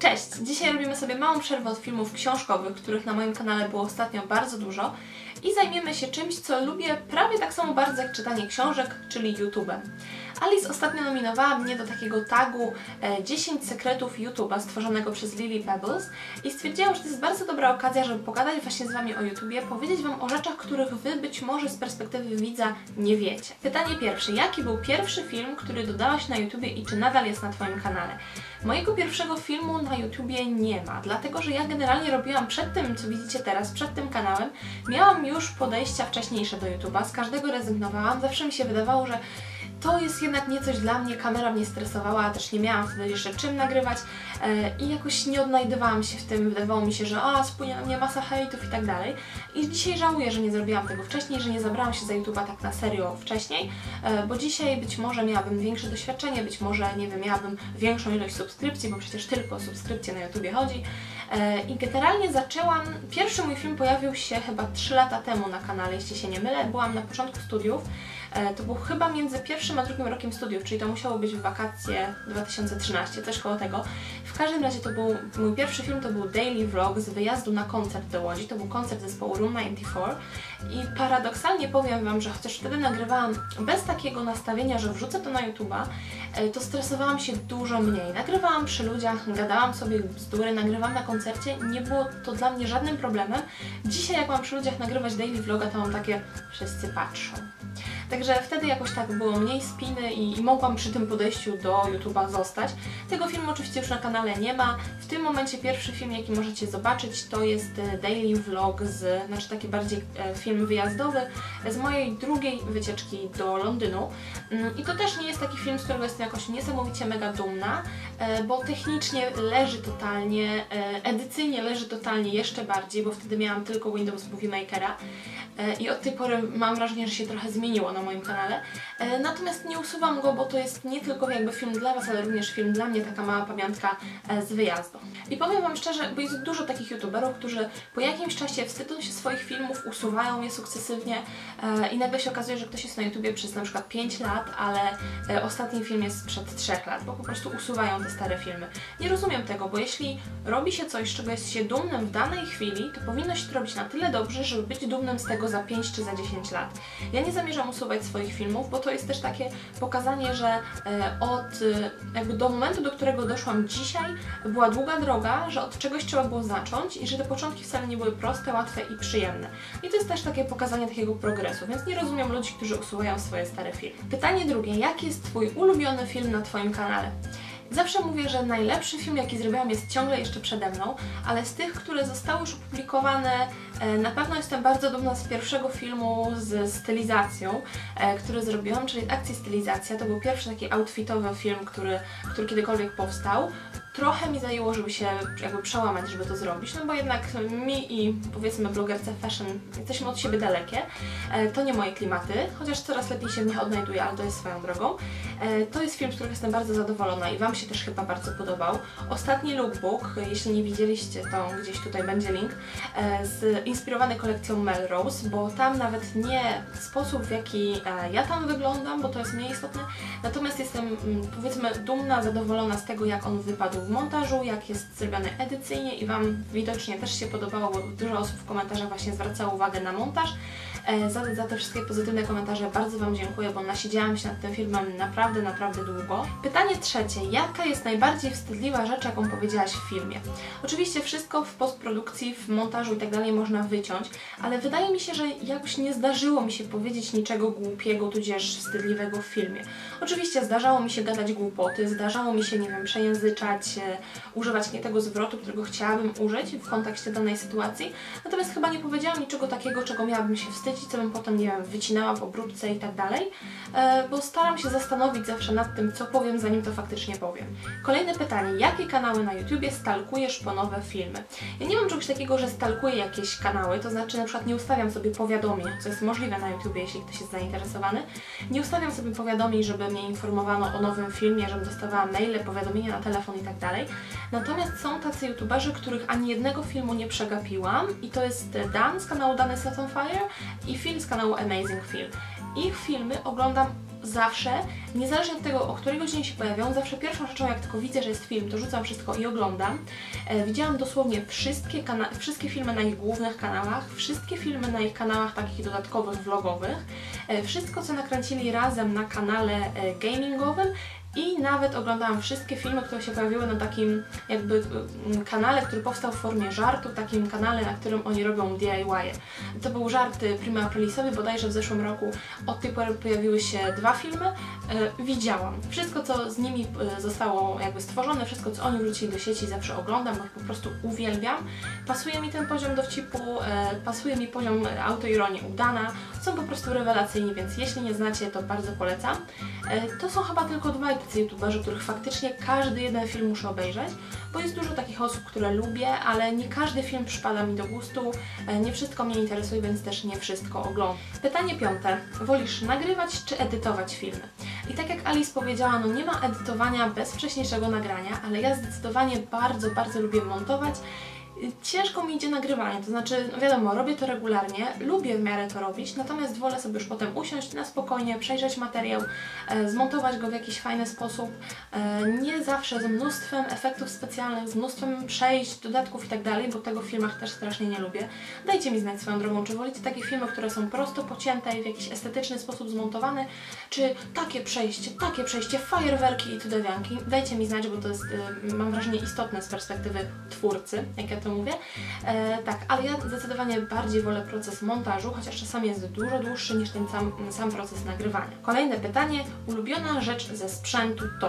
Cześć! Dzisiaj robimy sobie małą przerwę od filmów książkowych, których na moim kanale było ostatnio bardzo dużo i zajmiemy się czymś, co lubię prawie tak samo bardzo jak czytanie książek, czyli YouTube'em. Alice ostatnio nominowała mnie do takiego tagu 10 sekretów YouTube'a stworzonego przez Lily Pebbles i stwierdziłam, że to jest bardzo dobra okazja, żeby pogadać właśnie z Wami o YouTubie, powiedzieć Wam o rzeczach, których Wy być może z perspektywy widza nie wiecie. Pytanie pierwsze. Jaki był pierwszy film, który dodałaś na YouTubie i czy nadal jest na Twoim kanale? Mojego pierwszego filmu na YouTubie nie ma, dlatego że ja generalnie robiłam przed tym, co widzicie teraz, przed tym kanałem, miałam już podejścia wcześniejsze do YouTube'a, z każdego rezygnowałam, zawsze mi się wydawało, że to jest jednak nie coś dla mnie, kamera mnie stresowała, a też nie miałam wtedy jeszcze czym nagrywać i jakoś nie odnajdywałam się w tym, wydawało mi się, że spłynie na mnie masa hejtów i tak dalej. I dzisiaj żałuję, że nie zrobiłam tego wcześniej, że nie zabrałam się za YouTube'a tak na serio wcześniej, bo dzisiaj być może miałabym większe doświadczenie, być może, nie wiem, miałabym większą ilość subskrypcji, bo przecież tylko o subskrypcję na YouTubie chodzi. I generalnie zaczęłam, pierwszy mój film pojawił się chyba 3 lata temu na kanale, jeśli się nie mylę, byłam na początku studiów. To był chyba między pierwszym a drugim rokiem studiów, czyli to musiało być w wakacje 2013, coś koło tego. W każdym razie to był, mój pierwszy film to był daily vlog z wyjazdu na koncert do Łodzi, to był koncert zespołu Room 94 i paradoksalnie powiem Wam, że chociaż wtedy nagrywałam bez takiego nastawienia, że wrzucę to na YouTube'a, to stresowałam się dużo mniej. Nagrywałam przy ludziach, gadałam sobie bzdury, nagrywałam na koncercie, nie było to dla mnie żadnym problemem. Dzisiaj jak mam przy ludziach nagrywać daily vloga, to mam takie, wszyscy patrzą. Także wtedy jakoś tak było mniej spiny i mogłam przy tym podejściu do YouTube'a zostać. Tego filmu oczywiście już na kanale nie ma. W tym momencie pierwszy film, jaki możecie zobaczyć, to jest daily vlog, znaczy taki bardziej film wyjazdowy z mojej drugiej wycieczki do Londynu. I to też nie jest taki film, z którego jestem jakoś niesamowicie mega dumna, bo technicznie leży totalnie, edycyjnie leży totalnie jeszcze bardziej, bo wtedy miałam tylko Windows Movie Makera i od tej pory mam wrażenie, że się trochę zmieniło na moim kanale. Natomiast nie usuwam go, bo to jest nie tylko jakby film dla Was, ale również film dla mnie, taka mała pamiątka z wyjazdu. I powiem Wam szczerze, bo jest dużo takich youtuberów, którzy po jakimś czasie wstydzą się swoich filmów, usuwają je sukcesywnie i nagle się okazuje, że ktoś jest na YouTubie przez na przykład 5 lat, ale ostatni film jest sprzed 3 lat, bo po prostu usuwają te stare filmy. Nie rozumiem tego, bo jeśli robi się coś, z czego jest się dumnym w danej chwili, to powinno się to robić na tyle dobrze, żeby być dumnym z tego za 5 czy za 10 lat. Ja nie zamierzam usuwać swoich filmów, bo to jest też takie pokazanie, że jakby do momentu, do którego doszłam dzisiaj, była długa droga, że od czegoś trzeba było zacząć i że te początki wcale nie były proste, łatwe i przyjemne. I to jest też takie pokazanie takiego progresu, więc nie rozumiem ludzi, którzy usuwają swoje stare filmy. Pytanie drugie. Jaki jest Twój ulubiony film na Twoim kanale? Zawsze mówię, że najlepszy film, jaki zrobiłam, jest ciągle jeszcze przede mną, ale z tych, które zostały już opublikowane, na pewno jestem bardzo dumna z pierwszego filmu z stylizacją, który zrobiłam, czyli Akcji Stylizacja. To był pierwszy taki outfitowy film, który kiedykolwiek powstał. Trochę mi zajęło, żeby się jakby przełamać, żeby to zrobić, no bo jednak mi i powiedzmy blogerce fashion jesteśmy od siebie dalekie. To nie moje klimaty, chociaż coraz lepiej się w nich odnajduję, ale to jest swoją drogą. To jest film, z którego jestem bardzo zadowolona i Wam się też chyba bardzo podobał. Ostatni lookbook, jeśli nie widzieliście, to gdzieś tutaj będzie link, inspirowany kolekcją Melrose, bo tam nawet nie sposób, w jaki ja tam wyglądam, bo to jest mniej istotne, natomiast jestem powiedzmy dumna, zadowolona z tego, jak on wypadł w montażu, jak jest zrobiony edycyjnie i Wam widocznie też się podobało, bo dużo osób w komentarzach właśnie zwracało uwagę na montaż. Za te wszystkie pozytywne komentarze bardzo Wam dziękuję, bo nasiedziałam się nad tym filmem naprawdę, naprawdę długo. Pytanie trzecie. Jaka jest najbardziej wstydliwa rzecz, jaką powiedziałaś w filmie? Oczywiście wszystko w postprodukcji, w montażu i tak dalej można wyciąć, ale wydaje mi się, że jakoś nie zdarzyło mi się powiedzieć niczego głupiego, tudzież wstydliwego w filmie. Oczywiście zdarzało mi się gadać głupoty, zdarzało mi się, nie wiem, przejęzyczać, używać nie tego zwrotu, którego chciałabym użyć w kontekście danej sytuacji, natomiast chyba nie powiedziałam niczego takiego, czego miałabym się wstydzić, co bym potem, nie wiem, wycinała w obróbce i tak dalej, bo staram się zastanowić zawsze nad tym, co powiem, zanim to faktycznie powiem. Kolejne pytanie. Jakie kanały na YouTubie stalkujesz po nowe filmy? Ja nie mam czegoś takiego, że stalkuję jakieś kanały, to znaczy na przykład nie ustawiam sobie powiadomień, co jest możliwe na YouTubie, jeśli ktoś jest zainteresowany. Nie ustawiam sobie powiadomień, żeby mnie informowano o nowym filmie, żebym dostawała maile, powiadomienia na telefon i tak dalej. Natomiast są tacy youtuberzy, których ani jednego filmu nie przegapiłam i to jest Dan z kanału Dan is Not on Fire i Phil z kanału Amazing Phil. Ich filmy oglądam zawsze, niezależnie od tego, o której godzinie się pojawią, zawsze pierwszą rzeczą, jak tylko widzę, że jest film, to rzucam wszystko i oglądam. Widziałam dosłownie wszystkie filmy na ich głównych kanałach, wszystkie filmy na ich kanałach takich dodatkowych, vlogowych, wszystko, co nakręcili razem na kanale gamingowym, i nawet oglądałam wszystkie filmy, które się pojawiły na takim jakby kanale, który powstał w formie żartu, takim kanale, na którym oni robią DIY. To był żart Prima Aprilisowy, bodajże w zeszłym roku. Od tej pory pojawiły się 2 filmy. Widziałam. Wszystko, co z nimi zostało jakby stworzone, wszystko, co oni wrzucili do sieci, zawsze oglądam, bo ich po prostu uwielbiam. Pasuje mi ten poziom dowcipu, pasuje mi poziom autoironii udana. Są po prostu rewelacyjni, więc jeśli nie znacie, to bardzo polecam. To są chyba tylko 2 youtuberzy, których faktycznie każdy jeden film muszę obejrzeć, bo jest dużo takich osób, które lubię, ale nie każdy film przypada mi do gustu, nie wszystko mnie interesuje, więc też nie wszystko oglądam. Pytanie 5. Wolisz nagrywać czy edytować filmy? I tak jak Alice powiedziała, no nie ma edytowania bez wcześniejszego nagrania, ale ja zdecydowanie bardzo lubię montować. Ciężko mi idzie nagrywanie, to znaczy, no wiadomo, robię to regularnie, lubię w miarę to robić, natomiast wolę sobie już potem usiąść na spokojnie, przejrzeć materiał, zmontować go w jakiś fajny sposób, nie zawsze z mnóstwem efektów specjalnych, z mnóstwem przejść, dodatków i tak dalej, bo tego w filmach też strasznie nie lubię. Dajcie mi znać swoją drogą, czy wolicie takie filmy, które są prosto pocięte i w jakiś estetyczny sposób zmontowane, czy takie przejście, fajerwerki i cudawianki. Dajcie mi znać, bo to jest, mam wrażenie, istotne z perspektywy twórcy, jak ja to mówię. Tak, ale ja zdecydowanie bardziej wolę proces montażu, chociaż czasami jest dużo dłuższy niż ten sam proces nagrywania. Kolejne pytanie. Ulubiona rzecz ze sprzętu to?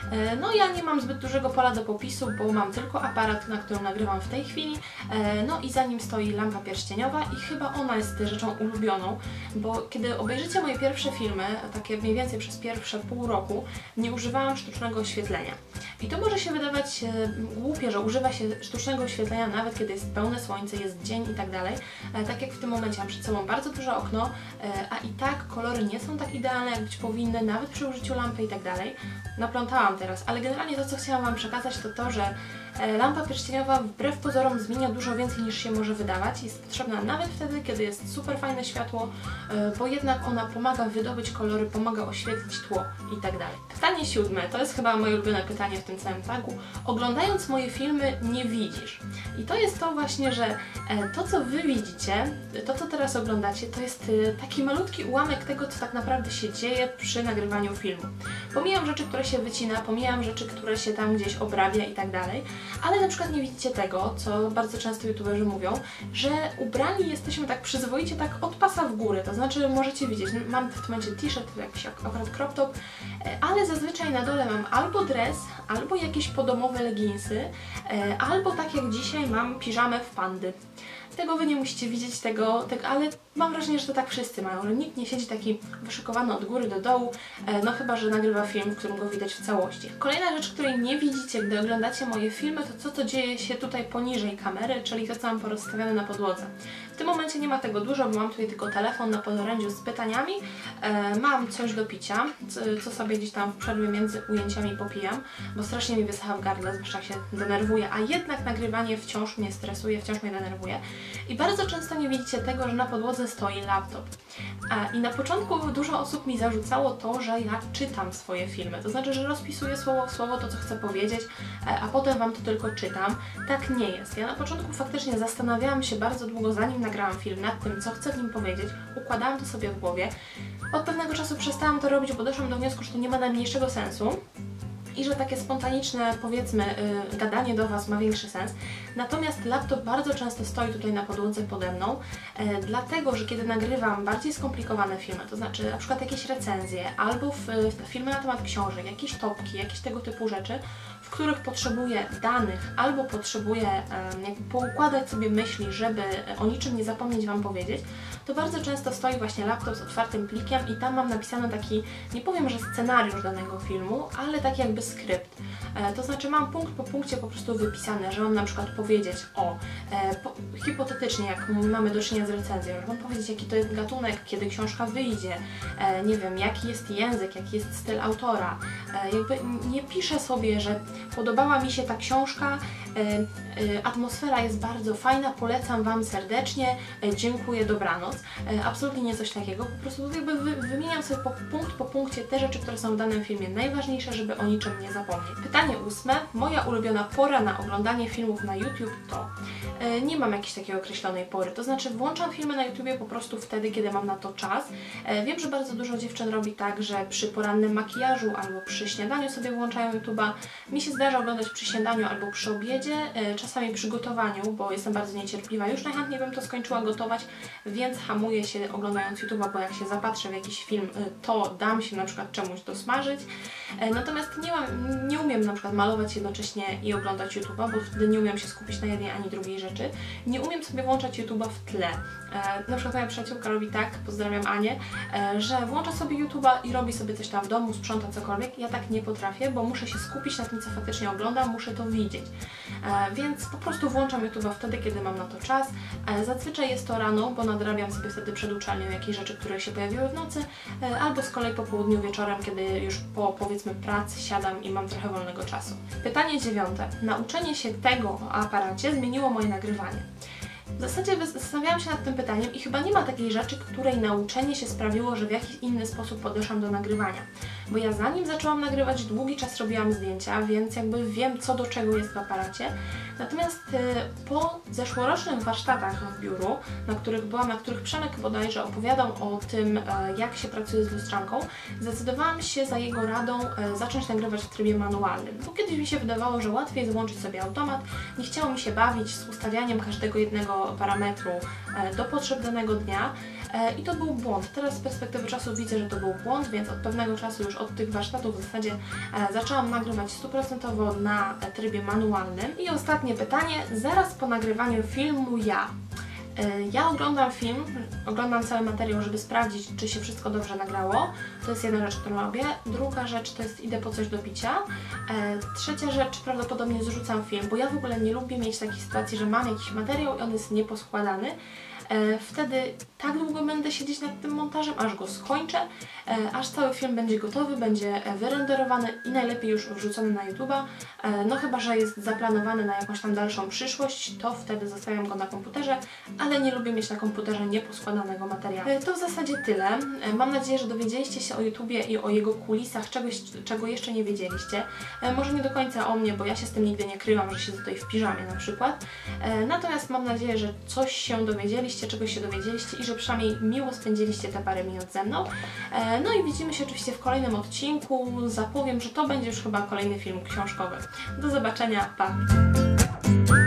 No ja nie mam zbyt dużego pola do popisu, bo mam tylko aparat, na którym nagrywam w tej chwili, no i za nim stoi lampa pierścieniowa i chyba ona jest rzeczą ulubioną, bo kiedy obejrzycie moje pierwsze filmy, takie mniej więcej przez pierwsze pół roku, nie używałam sztucznego oświetlenia. I to może się wydawać głupie, że używa się sztucznego oświetlenia nawet kiedy jest pełne słońce, jest dzień i tak dalej. Tak jak w tym momencie mam przed sobą bardzo duże okno, a i tak kolory nie są tak idealne, jak być powinny, nawet przy użyciu lampy i tak dalej. Naplątałam teraz, ale generalnie to, co chciałam Wam przekazać, to to, że lampa pierścieniowa wbrew pozorom zmienia dużo więcej niż się może wydawać. Jest potrzebna nawet wtedy, kiedy jest super fajne światło, bo jednak ona pomaga wydobyć kolory, pomaga oświetlić tło i tak dalej. Pytanie 7. To jest chyba moje ulubione pytanie w tym całym tagu. Oglądając moje filmy nie widzisz. I to jest to właśnie, że to, co Wy widzicie, to, co teraz oglądacie, to jest taki malutki ułamek tego, co tak naprawdę się dzieje przy nagrywaniu filmu. Pomijam rzeczy, które się wycina, pomijam rzeczy, które się tam gdzieś obrabia i tak dalej, ale na przykład nie widzicie tego, co bardzo często youtuberzy mówią, że ubrani jesteśmy tak przyzwoicie, tak od pasa w górę, to znaczy możecie widzieć, mam w tym momencie t-shirt, jakiś akurat crop top, ale zazwyczaj na dole mam albo dres, albo jakieś podomowe leginsy, albo tak jak dzisiaj mam piżamę w pandy. Tego Wy nie musicie widzieć, ale mam wrażenie, że to tak wszyscy mają, że nikt nie siedzi taki wyszykowany od góry do dołu, no chyba, że nagrywa film, w którym go widać w całości. Kolejna rzecz, której nie widzicie, gdy oglądacie moje filmy, to co dzieje się tutaj poniżej kamery, czyli to, co mam porozstawiane na podłodze. W tym momencie nie ma tego dużo, bo mam tutaj tylko telefon na podorędziu z pytaniami, mam coś do picia, co sobie gdzieś tam w przerwie między ujęciami popijam, bo strasznie mi wysycha w gardle, zwłaszcza jak się denerwuję, a jednak nagrywanie wciąż mnie stresuje, wciąż mnie denerwuje. I bardzo często nie widzicie tego, że na podłodze stoi laptop. I na początku dużo osób mi zarzucało to, że ja czytam swoje filmy, to znaczy, że rozpisuję słowo w słowo to, co chcę powiedzieć, a potem Wam to tylko czytam. Tak nie jest. Ja na początku faktycznie zastanawiałam się bardzo długo, zanim nagrałam film, nad tym, co chcę w nim powiedzieć, układałam to sobie w głowie. Od pewnego czasu przestałam to robić, bo doszłam do wniosku, że to nie ma najmniejszego sensu i że takie spontaniczne, powiedzmy, gadanie do Was ma większy sens. Natomiast laptop bardzo często stoi tutaj na podłodze pode mną, dlatego, że kiedy nagrywam bardziej skomplikowane filmy, to znaczy na przykład jakieś recenzje, albo filmy na temat książek, jakieś topki, jakieś tego typu rzeczy, w których potrzebuję danych, albo potrzebuję jakby poukładać sobie myśli, żeby o niczym nie zapomnieć Wam powiedzieć, to bardzo często stoi właśnie laptop z otwartym plikiem i tam mam napisany taki, nie powiem, że scenariusz danego filmu, ale taki jakby skrypt. To znaczy mam punkt po punkcie po prostu wypisane, że mam na przykład powiedzieć hipotetycznie, jak mamy do czynienia z recenzją, że mam powiedzieć, jaki to jest gatunek, kiedy książka wyjdzie, nie wiem, jaki jest język, jaki jest styl autora. Jakby nie piszę sobie, że podobała mi się ta książka atmosfera jest bardzo fajna, polecam Wam serdecznie, dziękuję, dobranoc. Absolutnie nie coś takiego, po prostu jakby wymieniam sobie punkt po punkcie te rzeczy, które są w danym filmie najważniejsze, żeby o niczym nie zapomnieć. Pytanie 8. Moja ulubiona pora na oglądanie filmów na YouTube to... Nie mam jakiejś takiej określonej pory, to znaczy włączam filmy na YouTubie po prostu wtedy, kiedy mam na to czas. Wiem, że bardzo dużo dziewczyn robi tak, że przy porannym makijażu albo przy śniadaniu sobie włączają YouTube'a. Mi się zdarza oglądać przy śniadaniu albo przy obiedzie, czasami przy gotowaniu, bo jestem bardzo niecierpliwa. Już najchętniej bym to skończyła gotować, więc hamuję się oglądając YouTube'a, bo jak się zapatrzę w jakiś film, to dam się na przykład czemuś dosmażyć. Natomiast nie umiem na przykład malować jednocześnie i oglądać YouTube'a, bo wtedy nie umiem się skupić na jednej ani drugiej rzeczy. Nie umiem sobie włączać YouTube'a w tle. Na przykład moja przyjaciółka robi tak, pozdrawiam Anię, że włącza sobie YouTube'a i robi sobie coś tam w domu, sprząta cokolwiek. Ja tak nie potrafię, bo muszę się skupić na tym, co faktycznie oglądam, muszę to widzieć. Więc po prostu włączam YouTube'a wtedy, kiedy mam na to czas. Zazwyczaj jest to rano, bo nadrabiam sobie wtedy przed uczelnią jakieś rzeczy, które się pojawiły w nocy, albo z kolei po południu, wieczorem, kiedy już po, powiedzmy, pracy siadam i mam trochę wolnego czasu. Pytanie 9. Nauczenie się tego o aparacie zmieniło moje nagrywanie. W zasadzie zastanawiałam się nad tym pytaniem i chyba nie ma takiej rzeczy, której nauczenie się sprawiło, że w jakiś inny sposób podeszłam do nagrywania. Bo ja zanim zaczęłam nagrywać, długi czas robiłam zdjęcia, więc jakby wiem, co do czego jest w aparacie. Natomiast po zeszłorocznych warsztatach w biuru, na których byłam, na których Przemek bodajże opowiadał o tym, jak się pracuje z lustrzanką, zdecydowałam się za jego radą zacząć nagrywać w trybie manualnym. Bo kiedyś mi się wydawało, że łatwiej jest włączyć sobie automat, nie chciało mi się bawić z ustawianiem każdego jednego parametru do potrzeb danego dnia i to był błąd. Teraz z perspektywy czasu widzę, że to był błąd, więc od pewnego czasu już od tych warsztatów w zasadzie zaczęłam nagrywać 100% na trybie manualnym. I ostatnie pytanie, zaraz po nagrywaniu filmu ja oglądam film, oglądam cały materiał, żeby sprawdzić, czy się wszystko dobrze nagrało. To jest jedna rzecz, którą robię. Druga rzecz to jest idę po coś do picia. Trzecia rzecz, prawdopodobnie zrzucam film, bo ja w ogóle nie lubię mieć takiej sytuacji, że mam jakiś materiał i on jest nieposkładany. Wtedy tak długo będę siedzieć nad tym montażem, aż go skończę, aż cały film będzie gotowy, będzie wyrenderowany i najlepiej już wrzucony na YouTube'a. No chyba że jest zaplanowany na jakąś tam dalszą przyszłość, to wtedy zostawiam go na komputerze, ale nie lubię mieć na komputerze nieposkładanego materiału. To w zasadzie tyle. Mam nadzieję, że dowiedzieliście się o YouTubie i o jego kulisach czegoś, czego jeszcze nie wiedzieliście. Może nie do końca o mnie, bo ja się z tym nigdy nie kryłam, że siedzę tutaj w piżamie na przykład. Natomiast mam nadzieję, że coś się dowiedzieliście, czegoś się dowiedzieliście i że przynajmniej miło spędziliście te parę minut ze mną. No i widzimy się oczywiście w kolejnym odcinku. Zapowiem, że to będzie już chyba kolejny film książkowy. Do zobaczenia, pa!